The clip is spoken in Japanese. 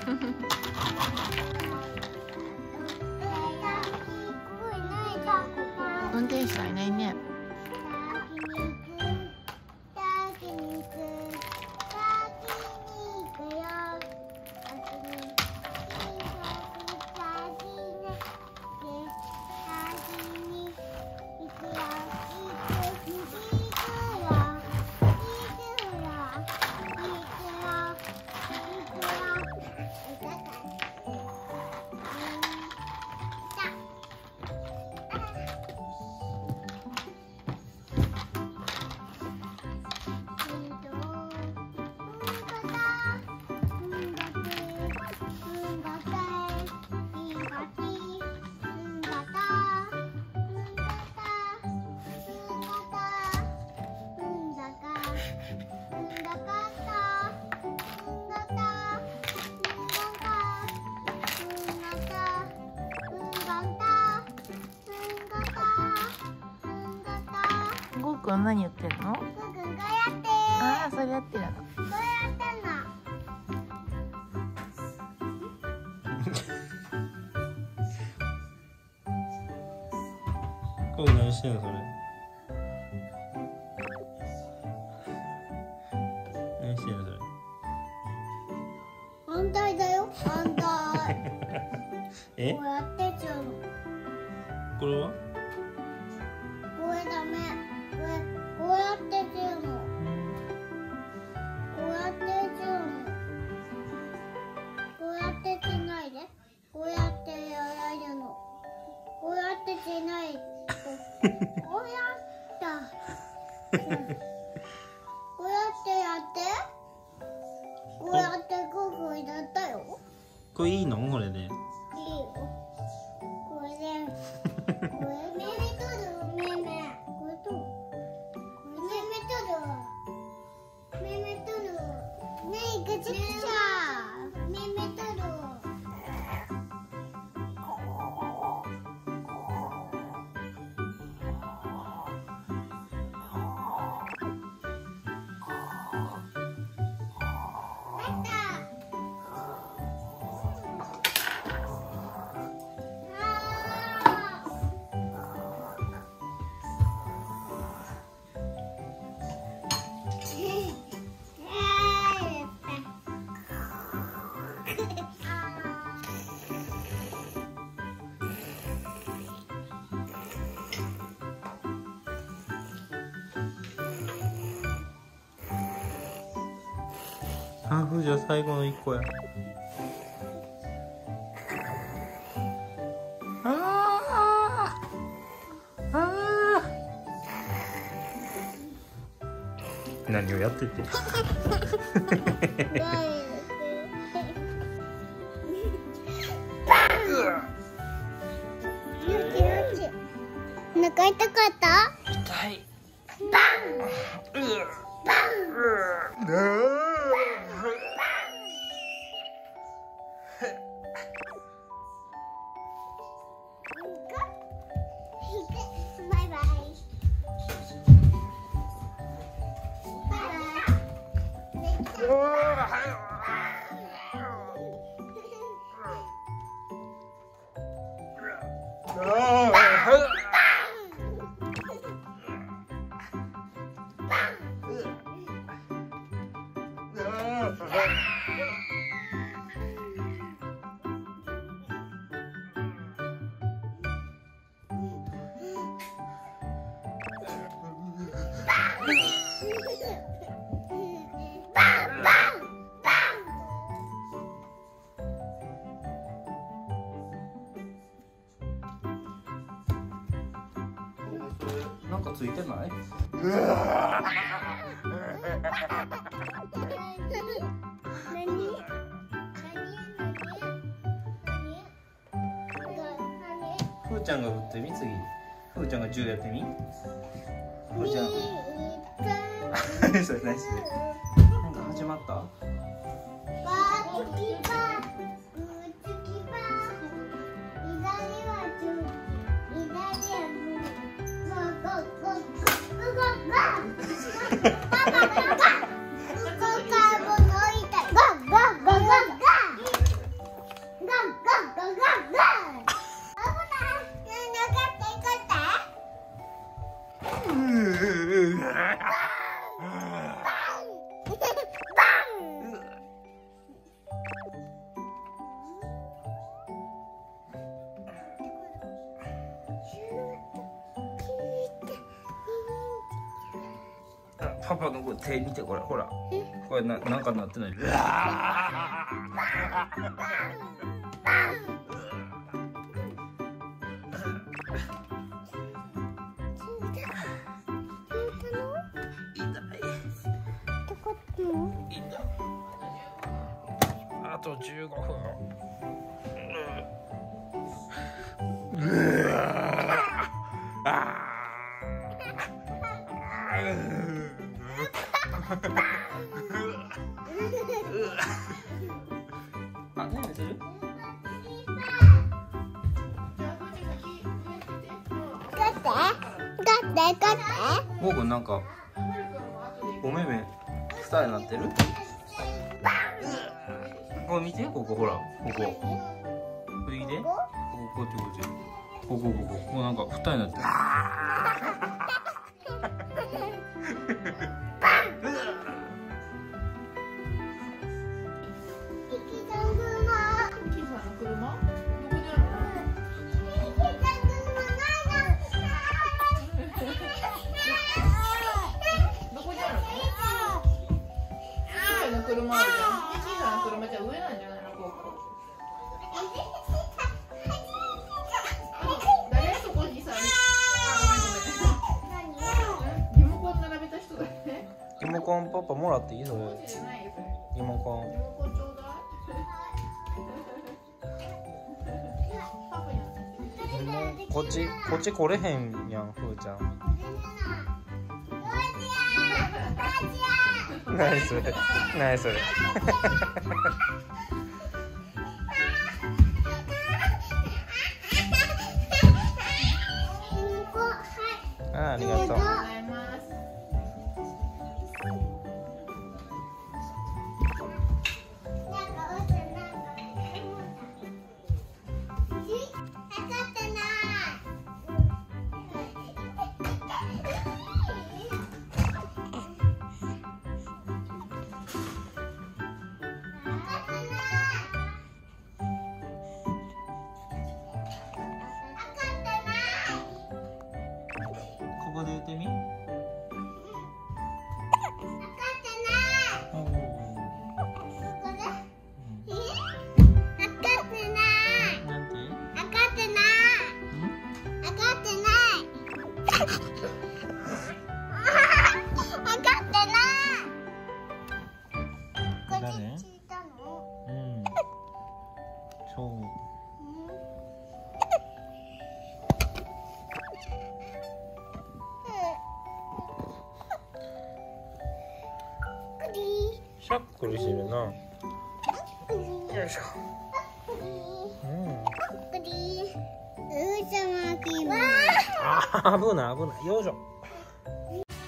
運転手はいないね。ゴーくん何言ってるの？ ゴーくんこうやって。 ああ、それやってるの。 こうやってんの。 これ何してんのそれ？何してんのそれ？ 反対だよ。反対。 え？ こうやってちゃうの。 これは？ これダメ。こうやってちゃうの。こうやってちゃうの。こうやってしないで。こうやってやるの。こうやってしないと。こうやった。こうやってやって。こうやってゴーゴーやったよ。 これいいのこれで？ いいよ。これで。これめめとるめめ。これと。これめめとる。めめとる。ねえぐちぐちゃ。めめとる。 ハンフーじゃ最後の1個や。何をやっててお腹痛かった？ 痛い。 バイバイ。 なんかついてない？ふーちゃんが振ってみ次。ふーちゃんが10やってみ。ふーちゃん。それ何それ？なんか始まった？ パパの手見て、これほら、これなんかなってない。あと15分。あ、何する？もうこれなんかお目目二重になってる？これ見て、ここほら、ここ。これ見て、こっちこっち。ここもうなんか二重になってる。 車あるじゃん。小さな車じゃ上なんじゃないの？ここ。誰そこにさ。リモコン並べた人だよね。 リモコンパパもらっていい？それ。リモコン。 リモコンちょうだい。 こっち来れへんやん、ふーちゃん。ナイスナイス。ありがとう。ここで言ってみ。しゃっくりしてるな。よいしょ。あ、危ない危ない。よいしょ。